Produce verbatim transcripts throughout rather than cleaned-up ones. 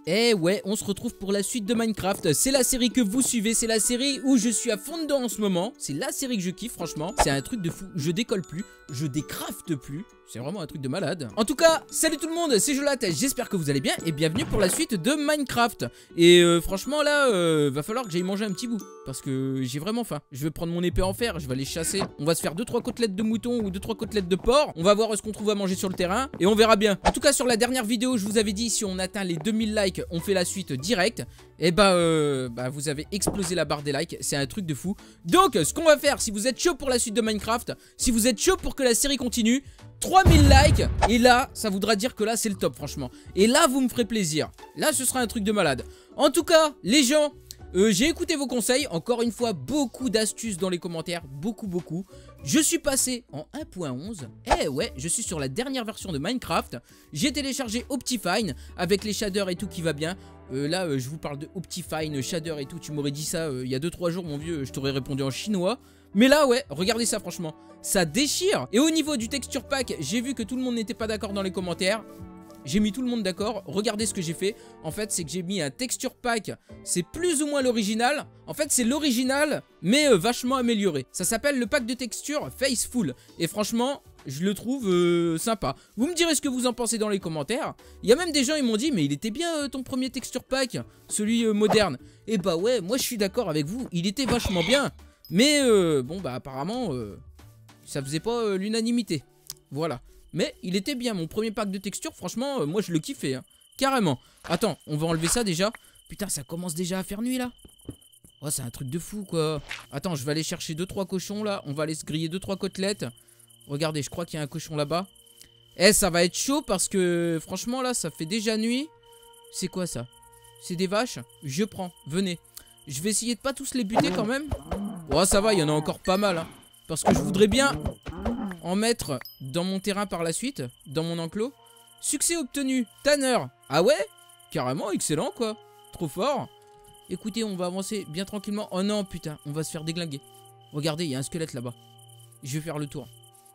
Eh ouais, on se retrouve pour la suite de Minecraft. C'est la série que vous suivez, c'est la série où je suis à fond dedans en ce moment. C'est la série que je kiffe, franchement. C'est un truc de fou. Je décolle plus, je décrafte plus. C'est vraiment un truc de malade. En tout cas, salut tout le monde, c'est Jolat. J'espère que vous allez bien et bienvenue pour la suite de Minecraft. Et euh, franchement, là, euh, va falloir que j'aille manger un petit bout parce que j'ai vraiment faim. Je vais prendre mon épée en fer, je vais aller chasser. On va se faire deux trois côtelettes de mouton ou deux trois côtelettes de porc. On va voir ce qu'on trouve à manger sur le terrain et on verra bien. En tout cas, sur la dernière vidéo, je vous avais dit si on atteint les deux mille likes, on fait la suite direct. Et bah, euh, bah vous avez explosé la barre des likes, c'est un truc de fou. Donc ce qu'on va faire, si vous êtes chaud pour la suite de Minecraft, si vous êtes chaud pour que la série continue, trois mille likes, et là ça voudra dire que là c'est le top franchement. Et là vous me ferez plaisir, là ce sera un truc de malade. En tout cas les gens, euh, j'ai écouté vos conseils, encore une fois beaucoup d'astuces dans les commentaires, beaucoup beaucoup. Je suis passé en un point onze, eh ouais, je suis sur la dernière version de Minecraft. J'ai téléchargé Optifine avec les shaders et tout qui va bien. Euh, là euh, je vous parle de Optifine, shader et tout. Tu m'aurais dit ça euh, il y a deux trois jours mon vieux, je t'aurais répondu en chinois. Mais là ouais, regardez ça franchement, ça déchire. Et au niveau du texture pack, j'ai vu que tout le monde n'était pas d'accord dans les commentaires. J'ai mis tout le monde d'accord, regardez ce que j'ai fait. En fait c'est que j'ai mis un texture pack, c'est plus ou moins l'original. En fait c'est l'original mais euh, vachement amélioré. Ça s'appelle le pack de texture Faceful. Et franchement je le trouve euh, sympa. Vous me direz ce que vous en pensez dans les commentaires. Il y a même des gens ils m'ont dit mais il était bien euh, ton premier texture pack, celui euh, moderne. Et bah ouais, moi je suis d'accord avec vous, il était vachement bien. Mais euh, bon bah apparemment euh, ça faisait pas euh, l'unanimité. Voilà. Mais il était bien, mon premier pack de texture, franchement, euh, moi je le kiffais, hein, carrément. Attends, on va enlever ça déjà. Putain, ça commence déjà à faire nuit là. Oh, c'est un truc de fou quoi. Attends, je vais aller chercher deux trois cochons là. On va aller se griller deux trois côtelettes. Regardez, je crois qu'il y a un cochon là-bas. Eh, ça va être chaud parce que franchement là, ça fait déjà nuit. C'est quoi ça? C'est des vaches? Je prends, venez. Je vais essayer de pas tous les buter quand même. Oh, ça va, il y en a encore pas mal, hein. Parce que je voudrais bien en mettre dans mon terrain par la suite, dans mon enclos. Succès obtenu, Tanner. Ah ouais? Carrément, excellent quoi. Trop fort. Écoutez, on va avancer bien tranquillement. Oh non, putain, on va se faire déglinguer. Regardez, il y a un squelette là-bas. Je vais faire le tour.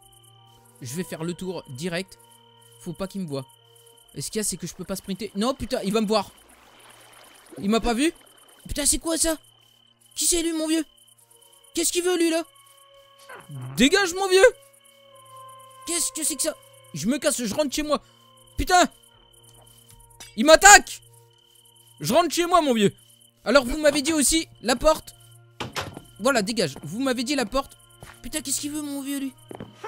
Je vais faire le tour direct. Faut pas qu'il me voie. Et ce qu'il y a, c'est que je peux pas sprinter. Non, putain, il va me voir. Il m'a pas vu? Putain, c'est quoi ça? Qui c'est lui, mon vieux? Qu'est-ce qu'il veut, lui, là? Dégage, mon vieux! Qu'est-ce que c'est que ça? Je me casse, je rentre chez moi. Putain! Il m'attaque! Je rentre chez moi, mon vieux. Alors, vous m'avez dit aussi, la porte. Voilà, dégage. Vous m'avez dit la porte. Putain, qu'est-ce qu'il veut, mon vieux, lui?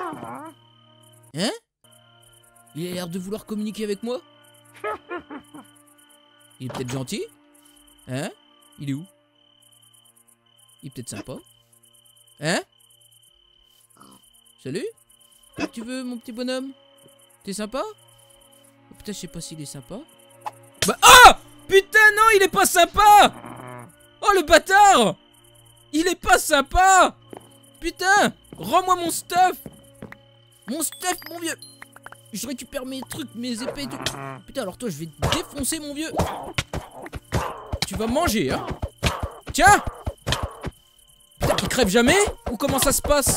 Hein? Il a l'air de vouloir communiquer avec moi? Il est peut-être gentil? Hein? Il est où? Il est peut-être sympa? Hein? Salut? Qu'est-ce que tu veux, mon petit bonhomme? T'es sympa? Oh, putain, je sais pas s'il est sympa. Bah, oh! Putain, non, il est pas sympa! Oh, le bâtard! Il est pas sympa! Putain! Rends-moi mon stuff! Mon stuff, mon vieux! Je récupère mes trucs, mes épées et tout. Putain, alors toi, je vais te défoncer, mon vieux. Tu vas manger, hein? Tiens! Putain, il crève jamais? Ou comment ça se passe?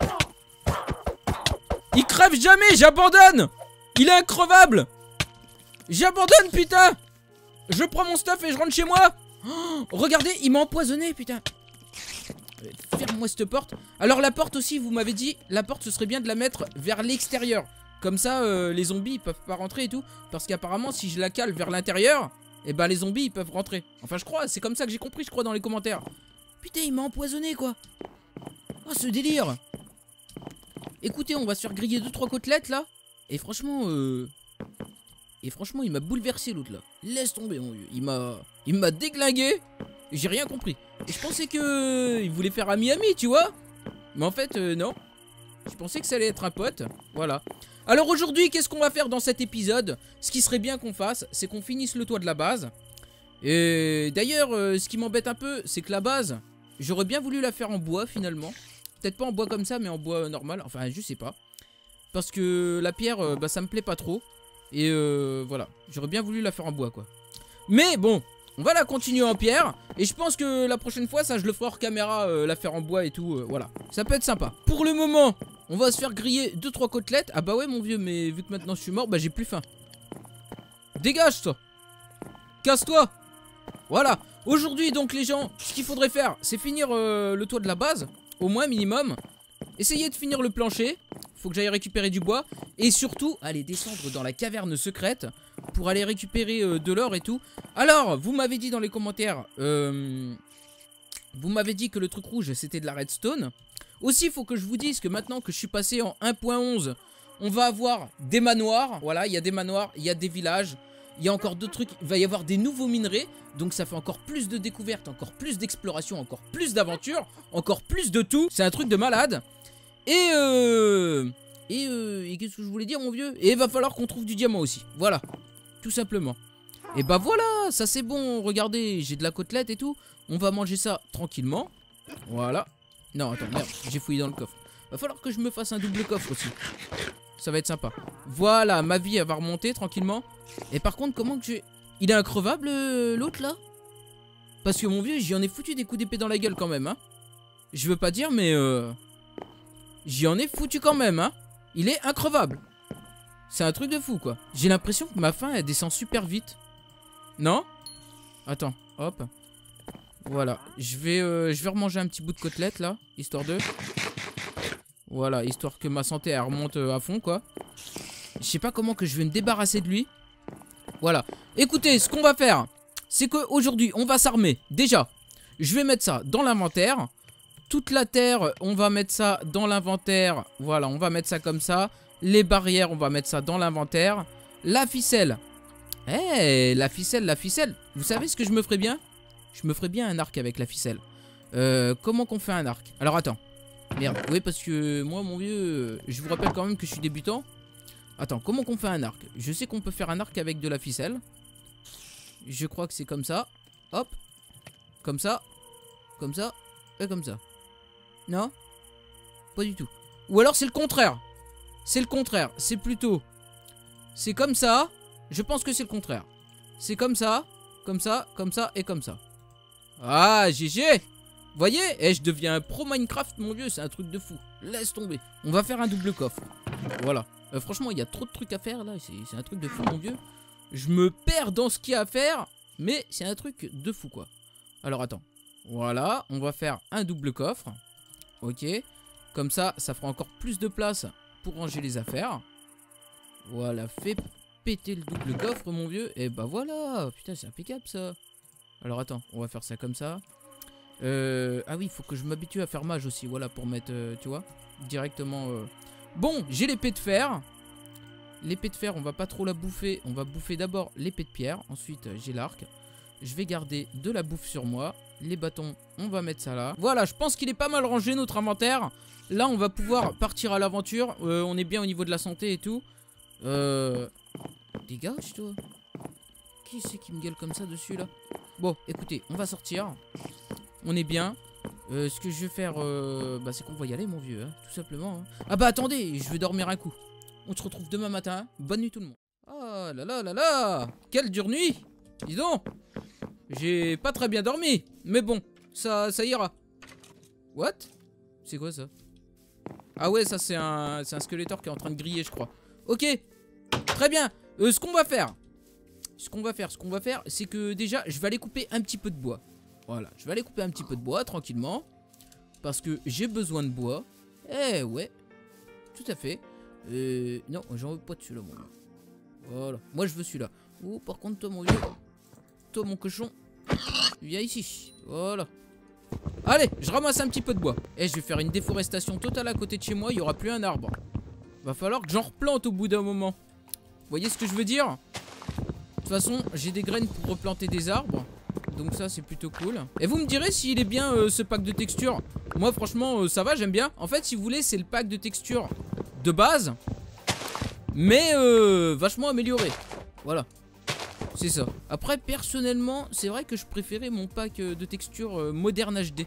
Il crève jamais, j'abandonne! Il est increvable! J'abandonne, putain! Je prends mon stuff et je rentre chez moi! Oh, regardez, il m'a empoisonné, putain! Ferme-moi cette porte. Alors la porte aussi, vous m'avez dit, la porte, ce serait bien de la mettre vers l'extérieur. Comme ça, euh, les zombies, ils peuvent pas rentrer et tout. Parce qu'apparemment, si je la cale vers l'intérieur, et eh ben les zombies, ils peuvent rentrer. Enfin, je crois, c'est comme ça que j'ai compris, je crois, dans les commentaires. Putain, il m'a empoisonné, quoi! Oh, ce délire! Écoutez, on va se faire griller deux trois côtelettes là. Et franchement, euh... Et franchement, il m'a bouleversé l'autre là. Laisse tomber mon vieux. Il m'a... Il m'a déglingué. J'ai rien compris. Et je pensais que... Il voulait faire ami-ami, tu vois. Mais en fait, euh, non. Je pensais que ça allait être un pote. Voilà. Alors aujourd'hui, qu'est-ce qu'on va faire dans cet épisode? Ce qui serait bien qu'on fasse, c'est qu'on finisse le toit de la base. Et d'ailleurs, euh, ce qui m'embête un peu, c'est que la base, j'aurais bien voulu la faire en bois finalement. Peut-être pas en bois comme ça, mais en bois normal. Enfin, je sais pas. Parce que la pierre, euh, bah, ça me plaît pas trop. Et euh, voilà. J'aurais bien voulu la faire en bois, quoi. Mais bon, on va la continuer en pierre. Et je pense que la prochaine fois, ça, je le ferai hors caméra, euh, la faire en bois et tout. Euh, voilà. Ça peut être sympa. Pour le moment, on va se faire griller deux trois côtelettes. Ah bah ouais, mon vieux, mais vu que maintenant je suis mort, bah j'ai plus faim. Dégage, toi. casse-toi. Voilà. Aujourd'hui, donc, les gens, ce qu'il faudrait faire, c'est finir euh, le toit de la base. Au moins, minimum. Essayez de finir le plancher. Faut que j'aille récupérer du bois. Et surtout, aller descendre dans la caverne secrète pour aller récupérer euh, de l'or et tout. Alors, vous m'avez dit dans les commentaires... Euh, vous m'avez dit que le truc rouge, c'était de la redstone. Aussi, il faut que je vous dise que maintenant que je suis passé en un point onze, on va avoir des manoirs. Voilà, il y a des manoirs, il y a des villages. Il y a encore d'autres trucs. Il va y avoir des nouveaux minerais. Donc ça fait encore plus de découvertes, encore plus d'exploration, encore plus d'aventures, encore plus de tout. C'est un truc de malade. Et euh... Et, euh... et qu'est-ce que je voulais dire, mon vieux? Et il va falloir qu'on trouve du diamant aussi. Voilà, tout simplement. Et bah voilà, ça c'est bon. Regardez, j'ai de la côtelette et tout. On va manger ça tranquillement. Voilà. Non, attends, merde, j'ai fouillé dans le coffre. Va falloir que je me fasse un double coffre aussi. Ça va être sympa. Voilà, ma vie, elle va remonter tranquillement. Et par contre, comment que j'ai... Il est increvable, euh, l'autre, là? Parce que, mon vieux, j'y en ai foutu des coups d'épée dans la gueule, quand même, hein. Je veux pas dire, mais... Euh... J'y en ai foutu quand même, hein. Il est increvable. C'est un truc de fou, quoi. J'ai l'impression que ma faim, elle descend super vite. Non? Attends, hop. Voilà, je vais, euh, je vais remanger un petit bout de côtelette, là. Histoire de... Voilà, histoire que ma santé, elle remonte euh, à fond, quoi. Je sais pas comment que je vais me débarrasser de lui. Voilà. Écoutez, ce qu'on va faire, c'est qu'aujourd'hui, on va s'armer. Déjà, je vais mettre ça dans l'inventaire. Toute la terre, on va mettre ça dans l'inventaire. Voilà, on va mettre ça comme ça. Les barrières, on va mettre ça dans l'inventaire. La ficelle. Eh, hey, la ficelle, la ficelle. Vous savez ce que je me ferais bien? Je me ferais bien un arc avec la ficelle. Euh, comment qu'on fait un arc? Alors, attends. Merde, oui, parce que moi, mon vieux, je vous rappelle quand même que je suis débutant. Attends, comment qu'on fait un arc? Je sais qu'on peut faire un arc avec de la ficelle. Je crois que c'est comme ça. Hop. Comme ça. Comme ça. Et comme ça. Non? Pas du tout. Ou alors c'est le contraire. C'est le contraire. C'est plutôt... C'est comme ça. Je pense que c'est le contraire. C'est comme ça. Comme ça. Comme ça. Et comme ça. Ah, G G! Voyez? Eh, je deviens un pro Minecraft, mon vieux. C'est un truc de fou. Laisse tomber. On va faire un double coffre. Voilà. Euh, franchement, il y a trop de trucs à faire là. C'est un truc de fou, mon vieux. Je me perds dans ce qu'il y a à faire. Mais c'est un truc de fou, quoi. Alors, attends. Voilà. On va faire un double coffre. Ok. Comme ça, ça fera encore plus de place pour ranger les affaires. Voilà. Fais péter le double coffre, mon vieux. Et bah voilà. Putain, c'est impeccable, ça. Alors, attends. On va faire ça comme ça. Euh, ah oui, il faut que je m'habitue à faire mage aussi. Voilà, pour mettre, euh, tu vois, directement... Euh... Bon, j'ai l'épée de fer. L'épée de fer, on va pas trop la bouffer. On va bouffer d'abord l'épée de pierre. Ensuite, euh, j'ai l'arc. Je vais garder de la bouffe sur moi. Les bâtons, on va mettre ça là. Voilà, je pense qu'il est pas mal rangé, notre inventaire. Là, on va pouvoir partir à l'aventure. Euh, on est bien au niveau de la santé et tout. Euh... Dégage, toi. Qui c'est qui me gueule comme ça dessus, là? Bon, écoutez, on va sortir. On est bien. Euh, ce que je vais faire, euh, bah, c'est qu'on va y aller, mon vieux, hein, tout simplement. Hein. Ah bah attendez, je vais dormir un coup. On se retrouve demain matin. Hein. Bonne nuit tout le monde. Oh là là là là. Quelle dure nuit. Dis donc. J'ai pas très bien dormi. Mais bon, ça, ça ira. What? C'est quoi ça? Ah ouais, ça c'est un, c'est un Skeletor qui est en train de griller, je crois. Ok. Très bien. Euh, ce qu'on va faire. Ce qu'on va faire, ce qu'on va faire, c'est que déjà, je vais aller couper un petit peu de bois. Voilà, je vais aller couper un petit peu de bois tranquillement. Parce que j'ai besoin de bois. Eh ouais. Tout à fait. Euh, non, j'en veux pas de celui-là, mon vieux. Voilà. Moi, je veux celui-là. Oh, par contre, toi, mon vieux. Toi, mon cochon. Viens ici. Voilà. Allez, je ramasse un petit peu de bois. Et je vais faire une déforestation totale à côté de chez moi. Il n'y aura plus un arbre. Va falloir que j'en replante au bout d'un moment. Vous voyez ce que je veux dire? De toute façon, j'ai des graines pour replanter des arbres. Donc ça c'est plutôt cool. Et vous me direz s'il est bien euh, ce pack de textures. Moi franchement euh, ça va, j'aime bien. En fait si vous voulez c'est le pack de textures de base. Mais euh, vachement amélioré. Voilà. C'est ça. Après personnellement c'est vrai que je préférais mon pack de textures euh, moderne H D.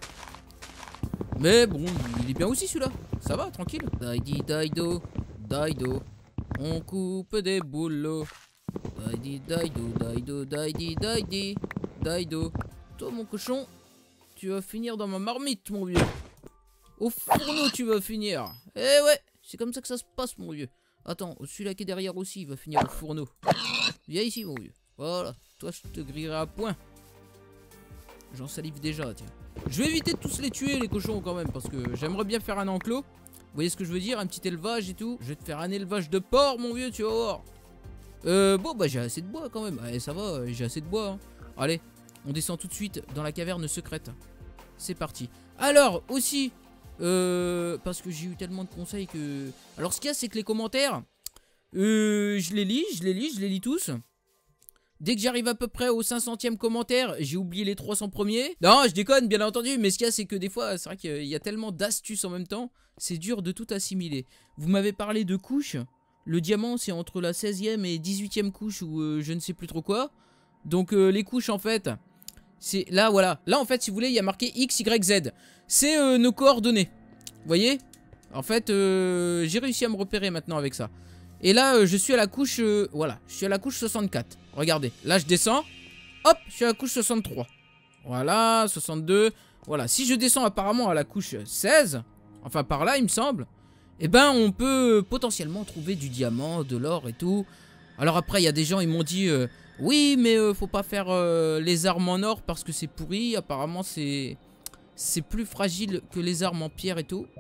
Mais bon il est bien aussi celui-là. Ça va tranquille. Daidi daido. Daido. On coupe des boulots. Daidi daido. Daido daidi daidi. Daido, toi mon cochon, tu vas finir dans ma marmite mon vieux. Au fourneau tu vas finir. Eh ouais, c'est comme ça que ça se passe mon vieux. Attends, celui-là qui est derrière aussi, il va finir au fourneau. Viens ici mon vieux. Voilà, Toi, je te grillerai à point. J'en salive déjà, tiens. Je vais éviter de tous les tuer, les cochons, quand même, parce que j'aimerais bien faire un enclos. Vous voyez ce que je veux dire? Un petit élevage et tout. Je vais te faire un élevage de porc, mon vieux, tu vas voir. Euh, bon, bah, j'ai assez de bois, quand même. Allez, ça va, j'ai assez de bois. Hein. Allez, on descend tout de suite dans la caverne secrète. C'est parti. Alors, aussi, euh, parce que j'ai eu tellement de conseils que... Alors, ce qu'il y a, c'est que les commentaires, euh, je les lis, je les lis, je les lis tous. Dès que j'arrive à peu près au cinq centième commentaire, j'ai oublié les trois cents premiers. Non, je déconne, bien entendu, mais ce qu'il y a, c'est que des fois, c'est vrai qu'il y a tellement d'astuces en même temps, c'est dur de tout assimiler. Vous m'avez parlé de couches. Le diamant, c'est entre la seizième et dix-huitième couche ou euh, je ne sais plus trop quoi. Donc, euh, les couches, en fait, c'est là, voilà. Là, en fait, si vous voulez, il y a marqué X, Y, Z. C'est euh, nos coordonnées. Vous voyez? En fait, euh, j'ai réussi à me repérer maintenant avec ça. Et là, euh, je suis à la couche... Euh, voilà, je suis à la couche soixante-quatre. Regardez, là, je descends. Hop, je suis à la couche soixante-trois. Voilà, soixante-deux. Voilà, si je descends apparemment à la couche seize, enfin par là, il me semble, eh ben, on peut potentiellement trouver du diamant, de l'or et tout. Alors après, il y a des gens, ils m'ont dit... Euh, oui, mais euh, faut pas faire euh, les armes en or parce que c'est pourri. Apparemment, c'est... C'est plus fragile que les armes en pierre et tout.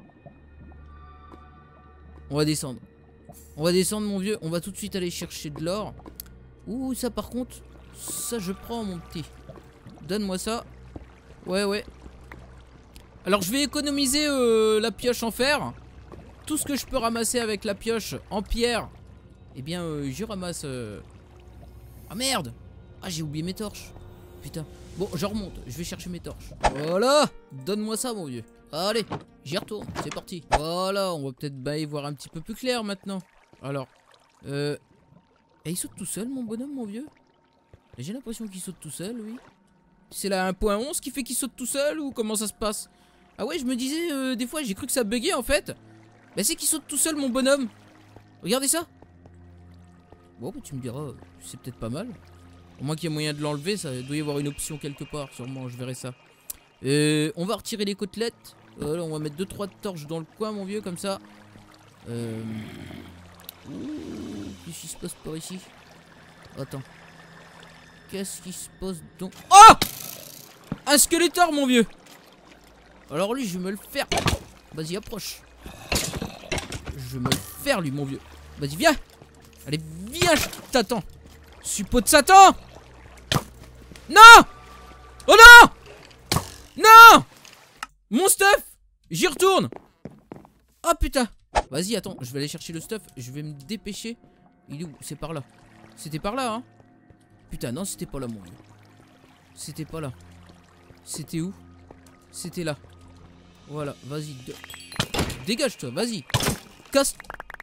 On va descendre. On va descendre, mon vieux. On va tout de suite aller chercher de l'or. Ouh, ça par contre, ça je prends, mon petit. Donne-moi ça. Ouais, ouais. Alors, je vais économiser euh, la pioche en fer. Tout ce que je peux ramasser avec la pioche en pierre, eh bien, euh, je ramasse... Euh... Ah, merde! Ah, j'ai oublié mes torches. Putain. Bon, je remonte. Je vais chercher mes torches. Voilà! Donne-moi ça, mon vieux. Allez, j'y retourne. C'est parti. Voilà, on va peut-être bah, y voir un petit peu plus clair maintenant. Alors, euh... et il saute tout seul, mon bonhomme, mon vieux? J'ai l'impression qu'il saute tout seul, oui. C'est la un point onze qui fait qu'il saute tout seul ou comment ça se passe? Ah ouais, je me disais, euh, des fois, j'ai cru que ça buguait, en fait. Bah c'est qu'il saute tout seul, mon bonhomme. Regardez ça. Bon, bah, tu me diras, c'est peut-être pas mal. Au moins qu'il y ait moyen de l'enlever, ça doit y avoir une option quelque part, sûrement, je verrai ça. Euh, on va retirer les côtelettes. Euh, là, on va mettre deux trois torches dans le coin, mon vieux, comme ça. Euh... Qu'est-ce qui se passe par ici? Attends. Qu'est-ce qui se passe donc? Oh! Un Skeletor, mon vieux! Alors lui, je vais me le faire. Vas-y, approche. Je vais me le faire, lui, mon vieux. Vas-y, viens! Allez, viens, je t'attends. Suppôt de Satan! Non! Oh non! Non! Mon stuff! J'y retourne! Oh putain! Vas-y, attends, je vais aller chercher le stuff. Je vais me dépêcher. Il est où? C'est par là. C'était par là, hein? Putain, non, c'était pas là, mon vieux. C'était pas là. C'était où? C'était là. Voilà, vas-y. Dégage-toi, vas-y. Casse.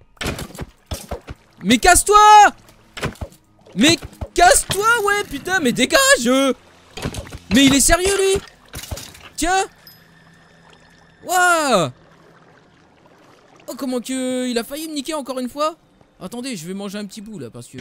Mais casse-toi! Mais casse-toi, ouais, putain, mais dégage! Mais il est sérieux, lui? Tiens! Waouh! Oh, comment que... Il a failli me niquer encore une fois? Attendez, je vais manger un petit bout, là, parce que...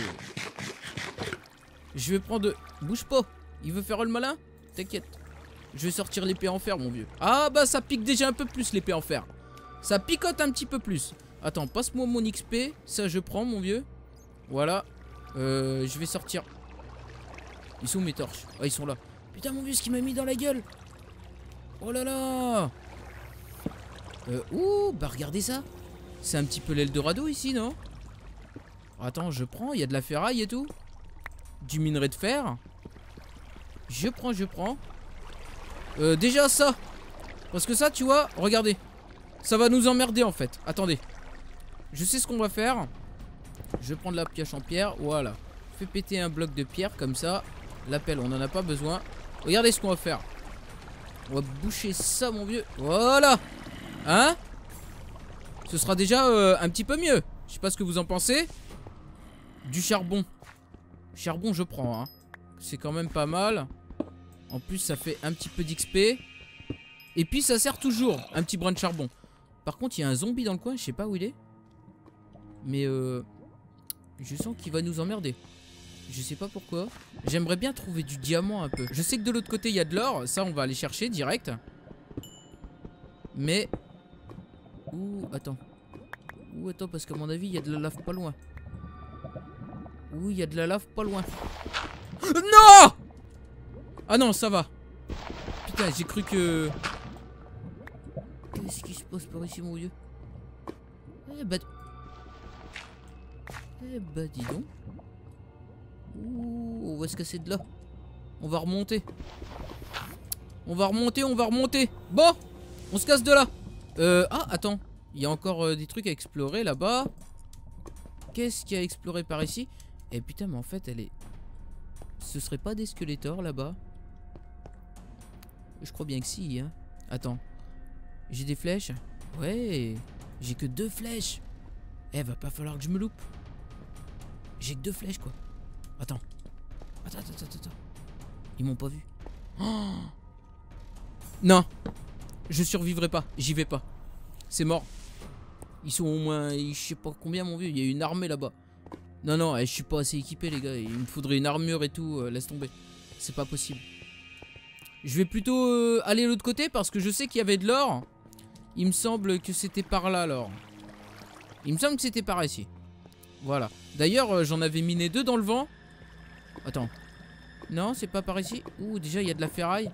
Je vais prendre... Bouge pas. Il veut faire le malin? T'inquiète. Je vais sortir l'épée en fer, mon vieux. Ah, bah, ça pique déjà un peu plus, l'épée en fer. Ça picote un petit peu plus. Attends, passe-moi mon X P. Ça, je prends, mon vieux. Voilà. Euh, je vais sortir. Ils sont où mes torches? Ah, ils sont là. Putain, mon vieux, ce qu'il m'a mis dans la gueule. Oh là là. Euh, ouh, bah, regardez ça. C'est un petit peu l'Eldorado ici, non? Attends, je prends. Il y a de la ferraille et tout. Du minerai de fer. Je prends, je prends. Euh, déjà ça. Parce que ça, tu vois, regardez. Ça va nous emmerder, en fait. Attendez. Je sais ce qu'on va faire. Je vais prendre la pioche en pierre. Voilà. Fais péter un bloc de pierre comme ça. L'appel, on n'en a pas besoin. Regardez ce qu'on va faire. On va boucher ça, mon vieux. Voilà. Hein? Ce sera déjà euh, un petit peu mieux. Je sais pas ce que vous en pensez. Du charbon. Charbon, je prends. Hein. C'est quand même pas mal. En plus, ça fait un petit peu d'X P. Et puis, ça sert toujours. Un petit brin de charbon. Par contre, il y a un zombie dans le coin. Je sais pas où il est. Mais euh, je sens qu'il va nous emmerder. Je sais pas pourquoi. J'aimerais bien trouver du diamant un peu. Je sais que de l'autre côté, il y a de l'or. Ça, on va aller chercher direct. Mais... Ouh, attends. Ouh, attends, parce qu'à mon avis, il y a de la lave pas loin. Ouh, il y a de la lave pas loin. Non! Ah non, ça va. Putain, j'ai cru que... Qu'est-ce qui se passe par ici, mon vieux? Eh bah... Eh bah, dis donc. Ouh, on va se casser de là. On va remonter. On va remonter, on va remonter. Bon, on se casse de là. Euh, ah, attends. Il y a encore euh, des trucs à explorer là-bas. Qu'est-ce qu'il y a à explorer par ici? Eh putain, mais en fait, elle est... Ce serait pas des squelettors là-bas? Je crois bien que si, hein. Attends. J'ai des flèches? Ouais. J'ai que deux flèches. Eh, va pas falloir que je me loupe. J'ai que deux flèches, quoi. Attends. Attends, attends, attends, attends. Ils m'ont pas vu. Oh, non. Je survivrai pas. J'y vais pas. C'est mort. Ils sont au moins... Je sais pas combien, mon vieux. Il y a une armée là-bas. Non, non, je suis pas assez équipé, les gars. Il me faudrait une armure et tout. Euh, laisse tomber. C'est pas possible. Je vais plutôt euh, aller de l'autre côté parce que je sais qu'il y avait de l'or. Il me semble que c'était par là, l'or. Il me semble que c'était par ici. Voilà. D'ailleurs, euh, j'en avais miné deux dans le vent. Attends. Non, c'est pas par ici. Ouh, déjà, il y a de la ferraille.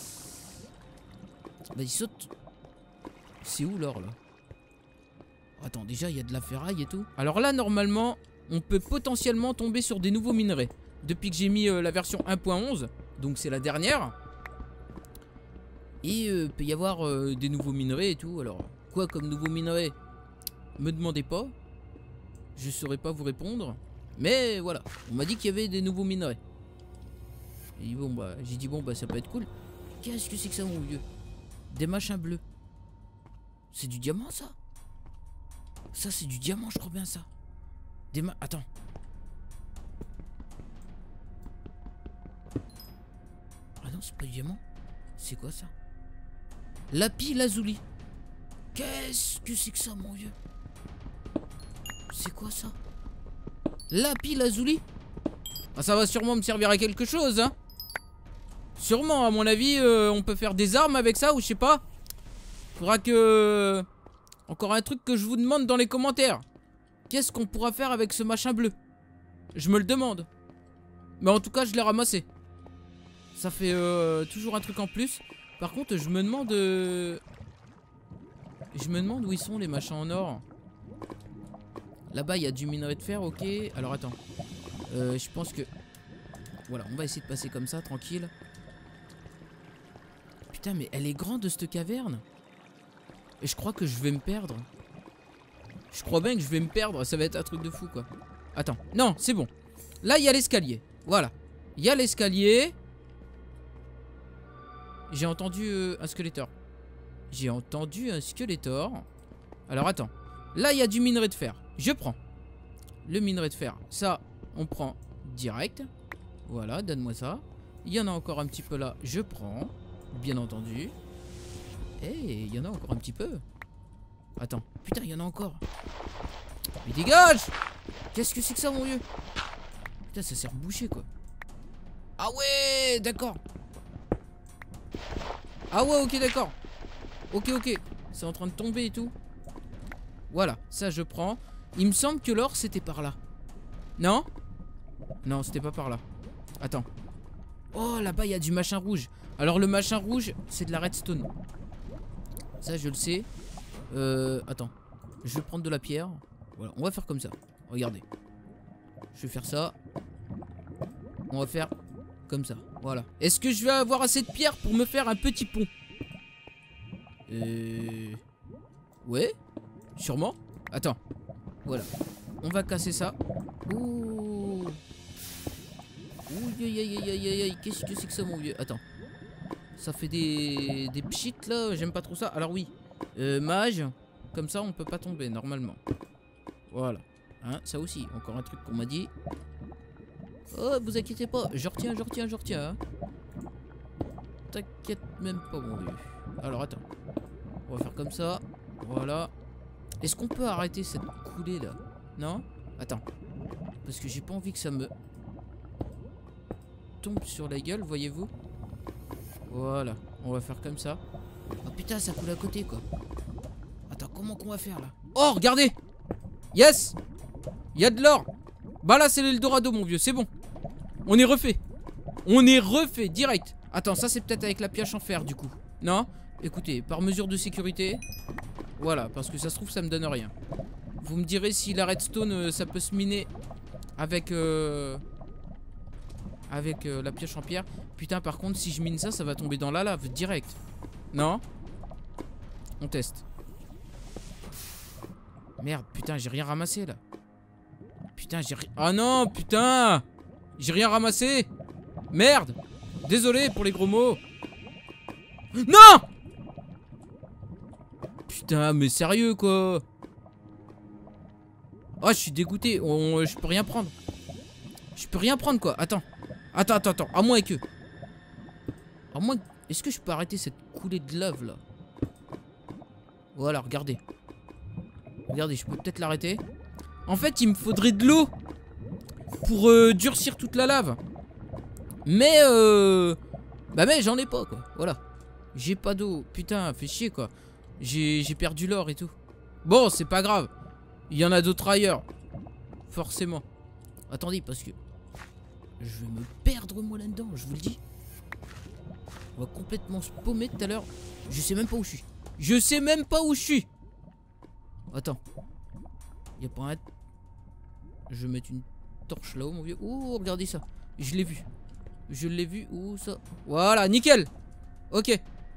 Vas-y, saute. C'est où l'or, là? Attends, déjà, il y a de la ferraille et tout. Alors là, normalement, on peut potentiellement tomber sur des nouveaux minerais. Depuis que j'ai mis euh, la version un point onze, donc c'est la dernière. Et il euh, peut y avoir euh, des nouveaux minerais et tout. Alors, quoi comme nouveaux minerais? Me demandez pas. Je saurais pas vous répondre. Mais voilà, on m'a dit qu'il y avait des nouveaux minerais. Et bon, bah, j'ai dit, bon, bah, ça peut être cool. Qu'est-ce que c'est que ça, mon vieux? Des machins bleus. C'est du diamant, ça? Ça, c'est du diamant, je crois bien, ça. Des ma... Attends. Ah non, c'est pas du diamant. C'est quoi, ça? Lapis lazuli. Qu'est-ce que c'est que ça, mon vieux? C'est quoi, ça? Lapis lazuli. Ah, ça va sûrement me servir à quelque chose, hein. Sûrement, à mon avis, euh, on peut faire des armes avec ça, ou je sais pas. Faudra que... Encore un truc que je vous demande dans les commentaires. Qu'est-ce qu'on pourra faire avec ce machin bleu? Je me le demande. Mais en tout cas, je l'ai ramassé. Ça fait euh, toujours un truc en plus. Par contre, je me demande... Euh... Je me demande où ils sont, les machins en or. Là-bas, il y a du minerai de fer, ok. Alors, attends. Euh, je pense que... Voilà, on va essayer de passer comme ça, tranquille. Putain, mais elle est grande, cette caverne. Et je crois que je vais me perdre. Je crois bien que je vais me perdre. Ça va être un truc de fou, quoi. Attends. Non, c'est bon. Là, il y a l'escalier. Voilà. Il y a l'escalier. J'ai entendu euh, un squelettor. J'ai entendu un squelettor. Alors, attends. Là, il y a du minerai de fer. Je prends. Le minerai de fer. Ça, on prend direct. Voilà, donne-moi ça. Il y en a encore un petit peu là. Je prends. Bien entendu. Eh, il y en a encore un petit peu. Attends, putain, il y en a encore. Mais dégage! Qu'est-ce que c'est que ça, mon vieux? Putain, ça sert bouché, quoi. Ah ouais, d'accord. Ah ouais, ok, d'accord. Ok, ok. C'est en train de tomber et tout. Voilà, ça, je prends. Il me semble que l'or, c'était par là. Non? Non, c'était pas par là. Attends. Oh, là-bas, il y a du machin rouge. Alors, le machin rouge, c'est de la redstone. Ça, je le sais. Euh, attends. Je vais prendre de la pierre. Voilà, on va faire comme ça. Regardez. Je vais faire ça. On va faire comme ça. Voilà. Est-ce que je vais avoir assez de pierre pour me faire un petit pont? Euh... Ouais. Sûrement. Attends. Voilà. On va casser ça. Ouh. Ouh, aïe, aïe, aïe, aïe, aïe. Qu'est-ce que c'est que ça, mon vieux? Attends. Ça fait des, des pchits là, j'aime pas trop ça. Alors oui, euh, mage, comme ça on peut pas tomber normalement. Voilà, hein, ça aussi, encore un truc qu'on m'a dit. Oh, vous inquiétez pas, je retiens, je retiens, je retiens. Hein. T'inquiète même pas, mon vieux. Alors attends, on va faire comme ça, voilà. Est-ce qu'on peut arrêter cette coulée là? Non? Attends, parce que j'ai pas envie que ça me tombe sur la gueule, voyez-vous? Voilà, on va faire comme ça. Oh putain, ça coule à côté, quoi. Attends, comment qu'on va faire, là? Oh, regardez! Yes! Il y a de l'or! Bah là, c'est l'Eldorado, mon vieux, c'est bon. On est refait. On est refait direct. Attends, ça c'est peut-être avec la pioche en fer du coup. Non? Écoutez, par mesure de sécurité. Voilà, parce que ça se trouve ça me donne rien. Vous me direz si la redstone euh, ça peut se miner avec euh, avec euh, la pioche en pierre. Putain, par contre si je mine ça, ça va tomber dans la lave direct. Non? On teste. Merde, putain, j'ai rien ramassé là. Putain, j'ai rien... Ah non, putain! J'ai rien ramassé! Merde! Désolé pour les gros mots. Non! Putain, mais sérieux quoi? Oh, je suis dégoûté. On, je peux rien prendre. Je peux rien prendre quoi. Attends. Attends, attends, attends. À moins que... À moins... Est-ce que je peux arrêter cette coulée de lave là? Voilà, regardez. Regardez, je peux peut-être l'arrêter. En fait, il me faudrait de l'eau pour euh, durcir toute la lave. Mais euh... Bah mais j'en ai pas quoi. Voilà. J'ai pas d'eau. Putain, fait chier quoi. J'ai perdu l'or et tout. Bon, c'est pas grave. Il y en a d'autres ailleurs. Forcément. Attendez, parce que... Je vais me perdre moi là-dedans, je vous le dis. On va complètement se paumer tout à l'heure. Je sais même pas où je suis. Je sais même pas où je suis. Attends. Y a pas un... Je vais mettre une torche là-haut mon vieux. Oh, regardez ça. Je l'ai vu. Je l'ai vu. Où ça? Voilà, nickel. Ok.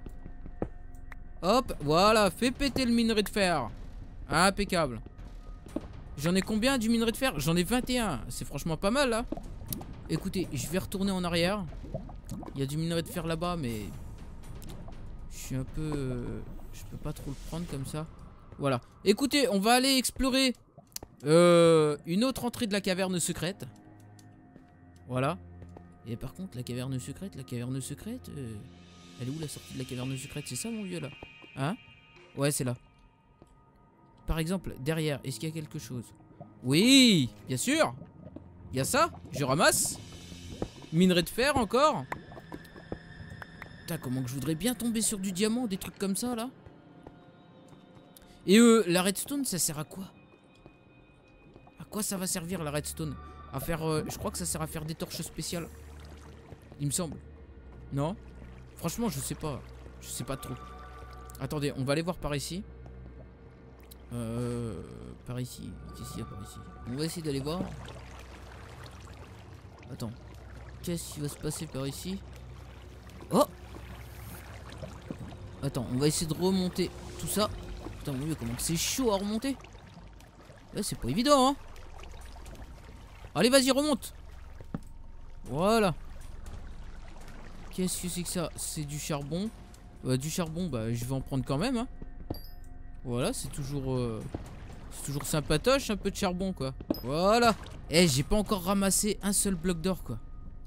Hop, voilà. Fais péter le minerai de fer. Impeccable. J'en ai combien du minerai de fer? J'en ai vingt et un. C'est franchement pas mal là. Écoutez, je vais retourner en arrière. Il y a du minerai de fer là-bas, mais... Je suis un peu... euh, Je peux pas trop le prendre comme ça. Voilà. Écoutez, on va aller explorer euh, une autre entrée de la caverne secrète. Voilà. Et par contre, la caverne secrète, la caverne secrète... Euh, elle est où la sortie de la caverne secrète? C'est ça mon vieux là? Hein? Ouais, c'est là. Par exemple, derrière, est-ce qu'il y a quelque chose? Oui, bien sûr. Il y a ça, je ramasse. Minerai de fer encore. Putain, comment que je voudrais bien tomber sur du diamant, des trucs comme ça là. Et euh, la redstone, ça sert à quoi? À quoi ça va servir la redstone? À faire, euh, je crois que ça sert à faire des torches spéciales. Il me semble. Non? Franchement, je sais pas. Je sais pas trop. Attendez, on va aller voir par ici. Euh, par ici. Qu'est-ce qu'il y a par ici? On va essayer d'aller voir. Attends. Qu'est-ce qui va se passer par ici? Oh! Attends, on va essayer de remonter tout ça. Putain, mon dieu, comment c'est chaud à remonter. Là, c'est pas évident, hein. Allez, vas-y, remonte. Voilà. Qu'est-ce que c'est que ça? C'est du charbon. Euh, du charbon, bah, je vais en prendre quand même, hein. Voilà, c'est toujours... Euh, c'est toujours sympatoche, un peu de charbon, quoi. Voilà. Eh, j'ai pas encore ramassé un seul bloc d'or, quoi.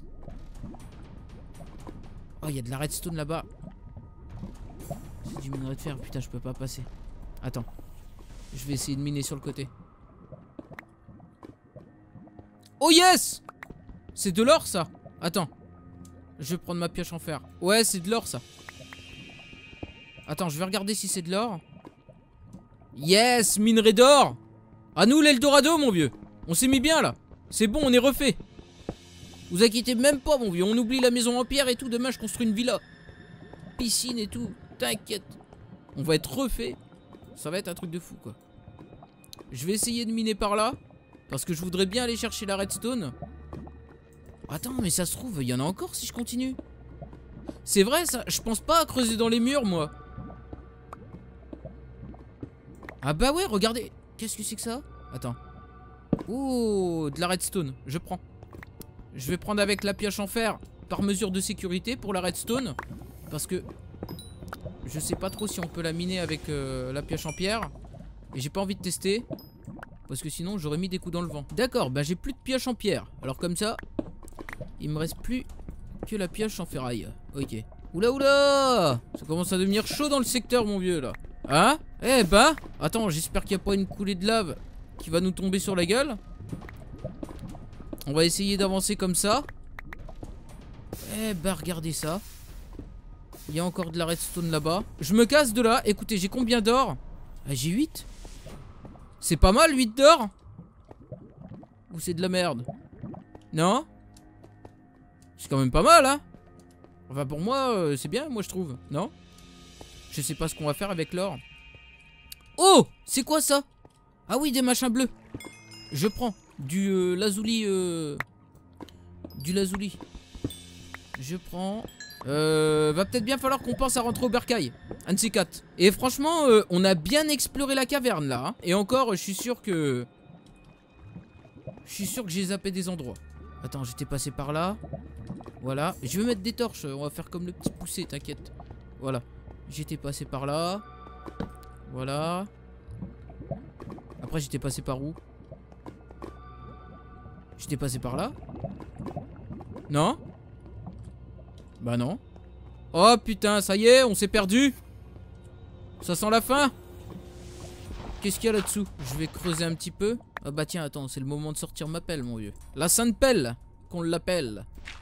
Oh, il y a de la redstone là-bas. C'est du minerai de fer. Putain, je peux pas passer. Attends. Je vais essayer de miner sur le côté. Oh yes! C'est de l'or, ça. Attends. Je vais prendre ma pioche en fer. Ouais, c'est de l'or, ça. Attends, je vais regarder si c'est de l'or. Yes, minerai d'or. À nous l'Eldorado, mon vieux. On s'est mis bien, là. C'est bon, on est refait. Vous inquiétez même pas, mon vieux. On oublie la maison en pierre et tout. Demain, je construis une villa. Piscine et tout. T'inquiète. On va être refait. Ça va être un truc de fou, quoi. Je vais essayer de miner par là. Parce que je voudrais bien aller chercher la redstone. Attends, mais ça se trouve, il y en a encore si je continue. C'est vrai, ça. Je pense pas à creuser dans les murs, moi. Ah bah ouais, regardez. Qu'est-ce que c'est que ça? Attends. Oh, de la redstone. Je prends. Je vais prendre avec la pioche en fer par mesure de sécurité pour la redstone. Parce que je sais pas trop si on peut la miner avec euh, la pioche en pierre. Et j'ai pas envie de tester. Parce que sinon j'aurais mis des coups dans le vent. D'accord, bah j'ai plus de pioche en pierre. Alors comme ça, il me reste plus que la pioche en ferraille. Ok. Oula oula! Ça commence à devenir chaud dans le secteur, mon vieux, là. Hein? Eh bah, attends, j'espère qu'il n'y a pas une coulée de lave qui va nous tomber sur la gueule. On va essayer d'avancer comme ça. Eh bah, regardez ça. Il y a encore de la redstone là-bas. Je me casse de là. Écoutez, j'ai combien d'or? Ah, j'ai huit. C'est pas mal, huit d'or? Ou c'est de la merde? Non? C'est quand même pas mal, hein. Enfin, pour moi, euh, c'est bien, moi, je trouve. Non? Je sais pas ce qu'on va faire avec l'or. Oh! C'est quoi, ça? Ah oui, des machins bleus. Je prends. Du euh, lazuli. Euh... Du lazuli. Je prends. Euh, va peut-être bien falloir qu'on pense à rentrer au bercail. Un de ces quatre. Et franchement, euh, on a bien exploré la caverne là. Hein. Et encore, je suis sûr que. Je suis sûr que j'ai zappé des endroits. Attends, j'étais passé par là. Voilà. Je vais mettre des torches. On va faire comme le petit poussé, t'inquiète. Voilà. J'étais passé par là. Voilà. Après, j'étais passé par où? J'étais passé par là? Non? Bah non. Oh putain, ça y est, on s'est perdu. Ça sent la fin. Qu'est-ce qu'il y a là-dessous? Je vais creuser un petit peu. Ah bah tiens, attends, c'est le moment de sortir ma pelle, mon vieux. La sainte pelle, qu'on l'appelle.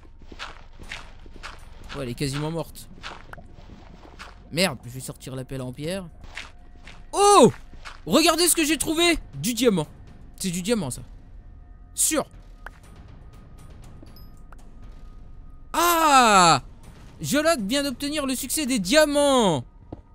Ouais, elle est quasiment morte. Merde, je vais sortir la pelle en pierre. Oh! Regardez ce que j'ai trouvé! Du diamant. C'est du diamant, ça. Sûr. Ah! Jolad vient d'obtenir le succès des diamants.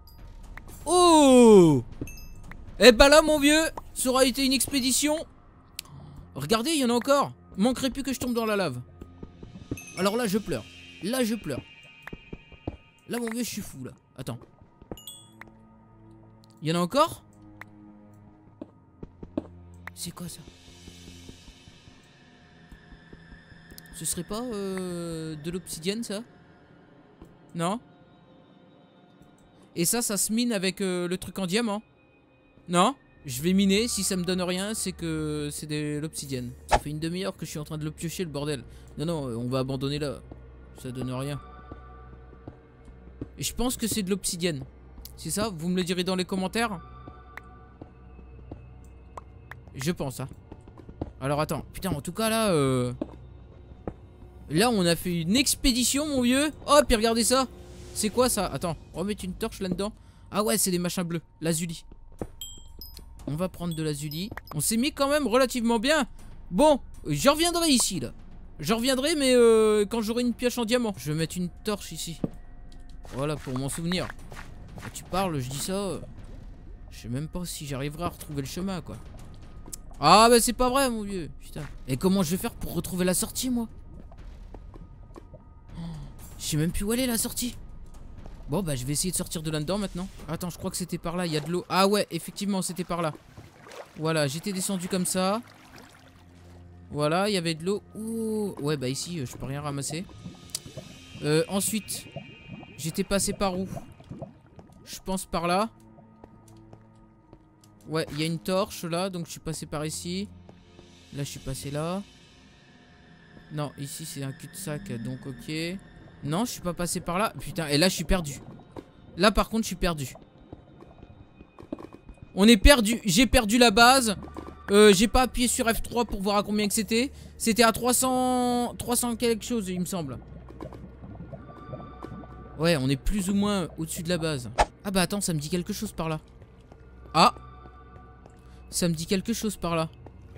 Oh! Eh bah là, mon vieux, ça aura été une expédition. Regardez, il y en a encore. Manquerait plus que je tombe dans la lave. Alors là, je pleure. Là, je pleure. Là, mon vieux, je suis fou, là. Attends. Il y en a encore? C'est quoi, ça? Ce serait pas euh, de l'obsidienne, ça? Non? Et ça, ça se mine avec euh, le truc en diamant? Non? Je vais miner, si ça me donne rien, c'est que c'est de l'obsidienne. Ça fait une demi-heure que je suis en train de le piocher, le bordel. Non, non, on va abandonner là. Ça donne rien. Et je pense que c'est de l'obsidienne. C'est ça? Vous me le direz dans les commentaires? Je pense, hein. Alors attends, putain, en tout cas là... Euh... Là, on a fait une expédition, mon vieux. Oh, puis regardez ça. C'est quoi ça? Attends, on va mettre une torche là-dedans. Ah ouais, c'est des machins bleus. Lazuli. On va prendre de lazuli. On s'est mis quand même relativement bien. Bon, je reviendrai ici, là. Je reviendrai, mais euh, quand j'aurai une pioche en diamant. Je vais mettre une torche ici. Voilà, pour m'en souvenir. Quand tu parles, je dis ça. Euh, je sais même pas si j'arriverai à retrouver le chemin, quoi. Ah, bah c'est pas vrai, mon vieux. Putain. Et comment je vais faire pour retrouver la sortie, moi? Je sais même plus où elle est, la sortie. Bon, bah je vais essayer de sortir de là-dedans maintenant. Attends, je crois que c'était par là, il y a de l'eau. Ah ouais, effectivement, c'était par là. Voilà, j'étais descendu comme ça. Voilà, il y avait de l'eau. Ouh. Ouais, bah ici, je peux rien ramasser. Euh, ensuite, j'étais passé par où? Je pense par là. Ouais, il y a une torche là, donc je suis passé par ici. Là, je suis passé là. Non, ici, c'est un cul-de-sac, donc ok. Non, je suis pas passé par là. Putain, et là, je suis perdu. Là, par contre, je suis perdu. On est perdu. J'ai perdu la base. Euh, j'ai pas appuyé sur F trois pour voir à combien que c'était. C'était à trois cents... trois cents quelque chose, il me semble. Ouais, on est plus ou moins au-dessus de la base. Ah bah attends, ça me dit quelque chose par là. Ah! Ça me dit quelque chose par là.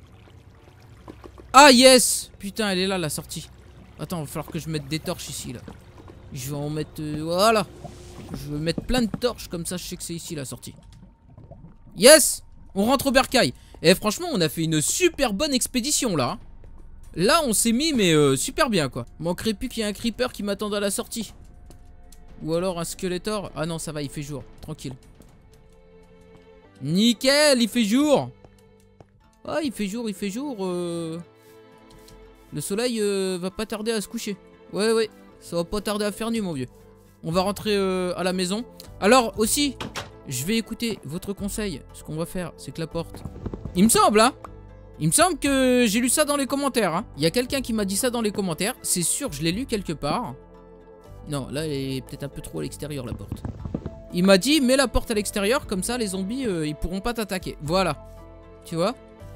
Ah yes! Putain, elle est là, la sortie. Attends, il va falloir que je mette des torches ici, là. Je vais en mettre... Euh, voilà. Je vais mettre plein de torches, comme ça je sais que c'est ici la sortie. Yes! On rentre au bercail. Et franchement, on a fait une super bonne expédition, là. Là, on s'est mis, mais euh, super bien, quoi. Manquerait plus qu'il y ait un creeper qui m'attende à la sortie. Ou alors un skeletor. Ah non, ça va, il fait jour. Tranquille. Nickel, il fait jour. Ah, il fait jour, il fait jour. Euh... Le soleil euh, va pas tarder à se coucher. Ouais, ouais, ça va pas tarder à faire nuit, mon vieux. On va rentrer euh, à la maison. Alors, aussi, je vais écouter votre conseil. Ce qu'on va faire, c'est que la porte... Il me semble, hein. Il me semble que j'ai lu ça dans les commentaires, hein. Il y a quelqu'un qui m'a dit ça dans les commentaires. C'est sûr, je l'ai lu quelque part. Non, là, elle est peut-être un peu trop à l'extérieur, la porte. Il m'a dit, mets la porte à l'extérieur, comme ça, les zombies, euh, ils pourront pas t'attaquer. Voilà. Tu vois?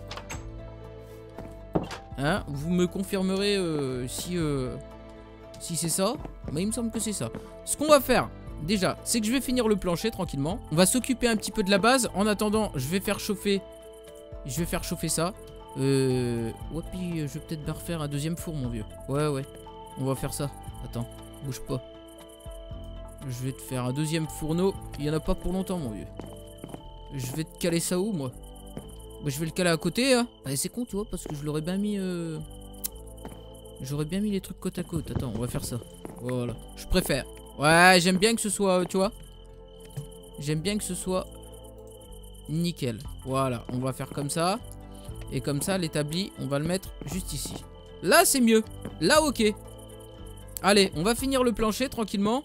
Hein? Vous me confirmerez euh, si, euh, si c'est ça. Mais il me semble que c'est ça. Ce qu'on va faire, déjà, c'est que je vais finir le plancher tranquillement. On va s'occuper un petit peu de la base. En attendant, je vais faire chauffer... Je vais faire chauffer ça. Euh... Ouais, puis je vais peut-être bien refaire un deuxième four, mon vieux. Ouais, ouais. On va faire ça. Attends, bouge pas. Je vais te faire un deuxième fourneau. Il y en a pas pour longtemps, mon vieux. Je vais te caler ça où, moi? Bah, je vais le caler à côté, hein. Ah, c'est con, tu vois, parce que je l'aurais bien mis... Euh... J'aurais bien mis les trucs côte à côte. Attends, on va faire ça. Voilà. Je préfère. Ouais, j'aime bien que ce soit, tu vois. J'aime bien que ce soit nickel. Voilà, on va faire comme ça. Et comme ça, l'établi, on va le mettre juste ici. Là, c'est mieux. Là, ok. Allez, on va finir le plancher tranquillement.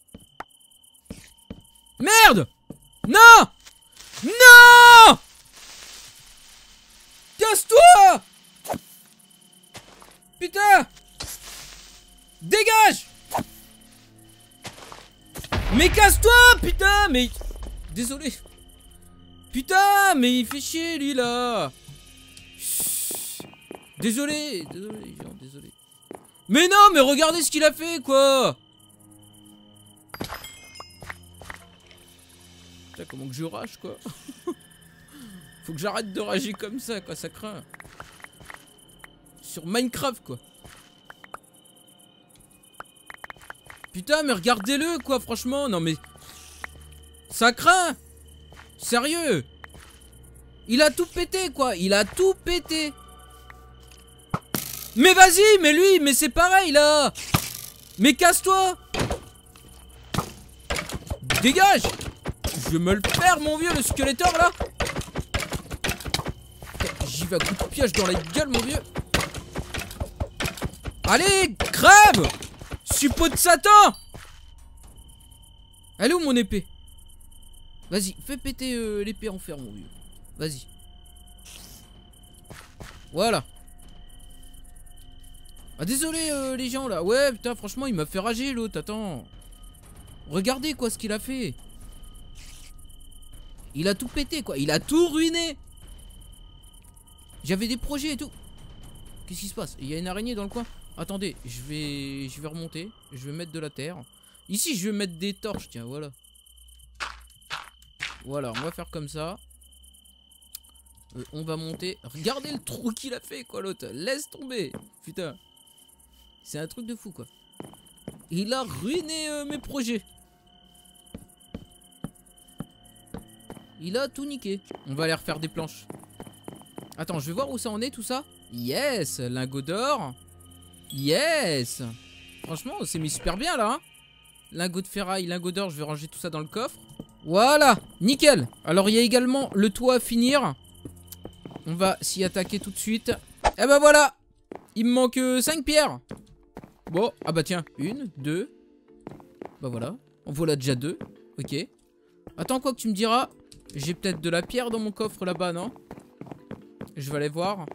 Merde! Non! Non! Casse-toi! Putain! Dégage! Mais casse-toi, putain! Mais... Désolé. Putain, mais il fait chier, lui, là. Désolé, désolé, genre, désolé. Mais non, mais regardez ce qu'il a fait, quoi. Putain, comment que je rage, quoi. Faut que j'arrête de rager comme ça, quoi, ça craint. Sur Minecraft, quoi. Putain, mais regardez-le, quoi, franchement. Non, mais... Ça craint. Sérieux. Il a tout pété, quoi. Il a tout pété. Mais vas-y, mais lui, mais c'est pareil, là. Mais casse-toi. Dégage. Je vais me le faire, mon vieux, le squeletteur, là. J'y vais à coup de pioche dans la gueule, mon vieux. Allez, crève. Suppôt de Satan. Elle est où, mon épée? Vas-y, fais péter euh, l'épée en fer, mon vieux. Vas-y. Voilà. Ah, désolé, euh, les gens, là. Ouais, putain, franchement, il m'a fait rager, l'autre. Attends. Regardez, quoi, ce qu'il a fait. Il a tout pété, quoi. Il a tout ruiné. J'avais des projets et tout. Qu'est-ce qui se passe? Il y a une araignée dans le coin. Attendez, je vais, je vais remonter. Je vais mettre de la terre. Ici, je vais mettre des torches, tiens, voilà. Voilà, on va faire comme ça. Euh, on va monter. Regardez le trou qu'il a fait, quoi, l'autre. Laisse tomber. Putain. C'est un truc de fou, quoi. Il a ruiné euh, mes projets. Il a tout niqué. On va aller refaire des planches. Attends, je vais voir où ça en est, tout ça. Yes, lingot d'or. Yes. Franchement, c'est mis super bien, là. Hein. Lingot de ferraille, lingot d'or, je vais ranger tout ça dans le coffre. Voilà, nickel. Alors, il y a également le toit à finir. On va s'y attaquer tout de suite. Et ben voilà. Il me manque euh, cinq pierres. Bon, ah bah tiens, une, deux. Bah voilà, en voilà déjà deux. Ok. Attends, quoi que tu me diras. J'ai peut-être de la pierre dans mon coffre là-bas, non? Je vais aller voir.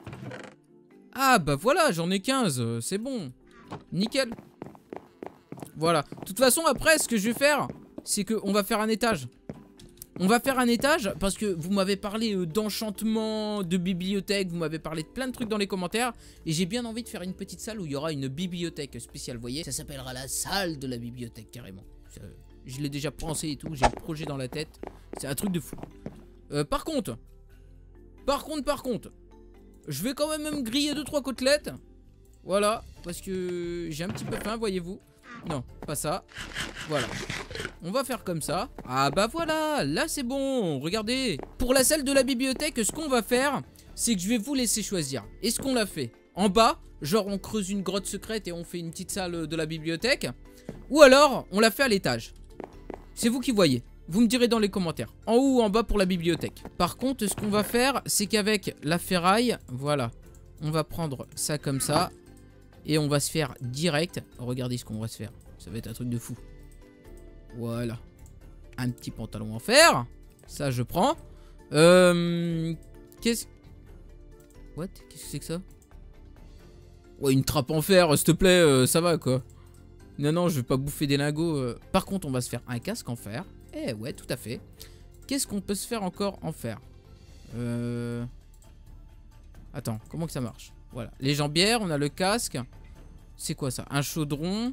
Ah bah voilà, j'en ai quinze, c'est bon. Nickel. Voilà. De toute façon, après, ce que je vais faire, c'est qu'on va faire un étage. On va faire un étage parce que vous m'avez parlé euh, d'enchantement, de bibliothèque, vous m'avez parlé de plein de trucs dans les commentaires. Et j'ai bien envie de faire une petite salle où il y aura une bibliothèque spéciale, vous voyez. Ça s'appellera la salle de la bibliothèque, carrément. Ça, je l'ai déjà pensé et tout, j'ai le projet dans la tête. C'est un truc de fou. Euh, par contre, par contre, par contre, je vais quand même me griller deux trois côtelettes. Voilà, parce que j'ai un petit peu faim, voyez-vous. Non, pas ça. Voilà. On va faire comme ça. Ah bah voilà, là c'est bon, regardez. Pour la salle de la bibliothèque, ce qu'on va faire, c'est que je vais vous laisser choisir. Est-ce qu'on l'a fait en bas, genre on creuse une grotte secrète et on fait une petite salle de la bibliothèque, ou alors on l'a fait à l'étage? C'est vous qui voyez. Vous me direz dans les commentaires, en haut ou en bas pour la bibliothèque. Par contre, ce qu'on va faire, c'est qu'avec la ferraille, voilà, on va prendre ça comme ça. Et on va se faire direct. Regardez ce qu'on va se faire. Ça va être un truc de fou. Voilà. Un petit pantalon en fer. Ça, je prends. Euh... Qu'est-ce... What? Qu'est-ce que c'est que ça? Ouais, une trappe en fer, s'il te plaît, euh, ça va, quoi. Non, non, je vais pas bouffer des lingots. Euh. Par contre, on va se faire un casque en fer. Eh ouais, tout à fait. Qu'est-ce qu'on peut se faire encore en fer? Euh... Attends, comment que ça marche? Voilà, les jambières, on a le casque. C'est quoi ça? Un chaudron.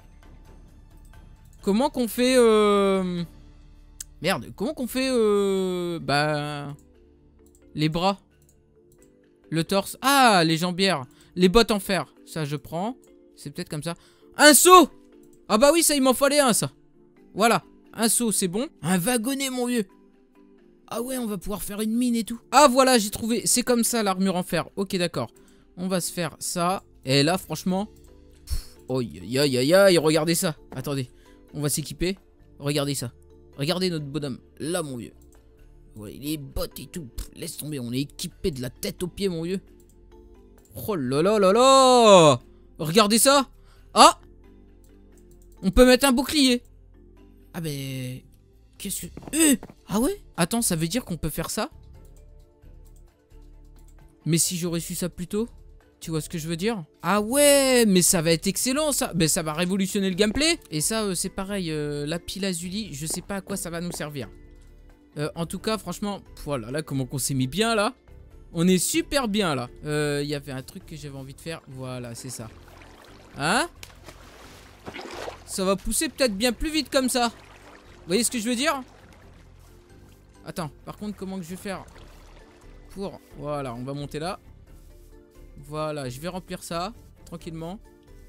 Comment qu'on fait euh... Merde, comment qu'on fait euh... Bah... Les bras. Le torse. Ah, les jambières. Les bottes en fer. Ça, je prends. C'est peut-être comme ça. Un seau! Ah bah oui, ça, il m'en fallait un, ça. Voilà. Un seau, c'est bon. Un wagonnet, mon vieux. Ah ouais, on va pouvoir faire une mine et tout. Ah voilà, j'ai trouvé. C'est comme ça, l'armure en fer. Ok, d'accord. On va se faire ça. Et là, franchement... Aïe, aïe, aïe, aïe, aïe, regardez ça. Attendez, on va s'équiper. Regardez ça. Regardez notre bonhomme. Là, mon vieux. Ouais, les bottes et tout. Pff, laisse tomber, on est équipé de la tête aux pieds, mon vieux. Oh là là là là. Regardez ça. Ah, on peut mettre un bouclier. Ah ben... Qu'est-ce que... Euh ah ouais. Attends, ça veut dire qu'on peut faire ça? Mais si j'aurais su ça plus tôt? Tu vois ce que je veux dire? Ah ouais, mais ça va être excellent ça. Mais ça va révolutionner le gameplay. Et ça, euh, c'est pareil, euh, la pile Azuli, je sais pas à quoi ça va nous servir. Euh, en tout cas, franchement, voilà, là, comment qu'on s'est mis bien là. On est super bien là. Il euh, y avait un truc que j'avais envie de faire. Voilà, c'est ça. Hein? Ça va pousser peut-être bien plus vite comme ça. Vous voyez ce que je veux dire? Attends, par contre, comment que je vais faire pour... Voilà, on va monter là. Voilà, je vais remplir ça tranquillement.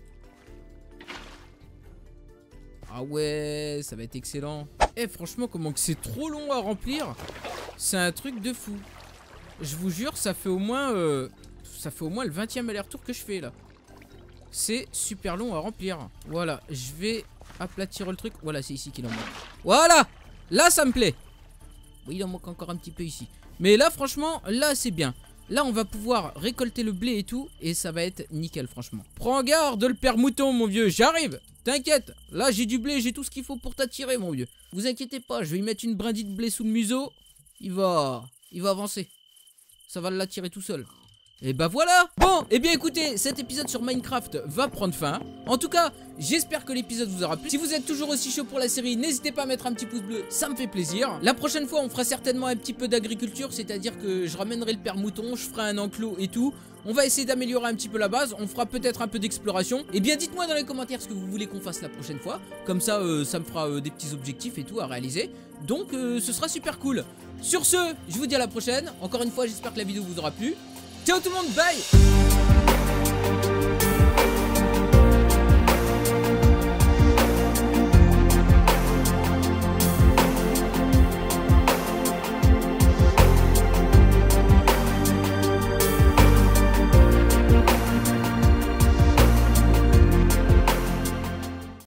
Ah ouais, ça va être excellent. Eh, franchement, comment que c'est trop long à remplir. C'est un truc de fou. Je vous jure, ça fait au moins euh, ça fait au moins le vingtième aller-retour que je fais là. C'est super long à remplir. Voilà, je vais aplatir le truc. Voilà, c'est ici qu'il en manque. Voilà, là ça me plaît. Oui, il en manque encore un petit peu ici. Mais là, franchement, là c'est bien. Là, on va pouvoir récolter le blé et tout. Et ça va être nickel, franchement. Prends garde, le père mouton, mon vieux. J'arrive. T'inquiète. Là, j'ai du blé. J'ai tout ce qu'il faut pour t'attirer, mon vieux. Vous inquiétez pas. Je vais y mettre une brindille de blé sous le museau. Il va... Il va avancer. Ça va l'attirer tout seul. Et bah voilà. Bon, et eh bien écoutez, cet épisode sur Minecraft va prendre fin. En tout cas, j'espère que l'épisode vous aura plu. Si vous êtes toujours aussi chaud pour la série, n'hésitez pas à mettre un petit pouce bleu, ça me fait plaisir. La prochaine fois, on fera certainement un petit peu d'agriculture, c'est-à-dire que je ramènerai le père mouton, je ferai un enclos et tout. On va essayer d'améliorer un petit peu la base, on fera peut-être un peu d'exploration. Et bien dites-moi dans les commentaires ce que vous voulez qu'on fasse la prochaine fois. Comme ça, euh, ça me fera euh, des petits objectifs et tout à réaliser. Donc euh, ce sera super cool. Sur ce, je vous dis à la prochaine. Encore une fois, j'espère que la vidéo vous aura plu. Ciao tout le monde, bye.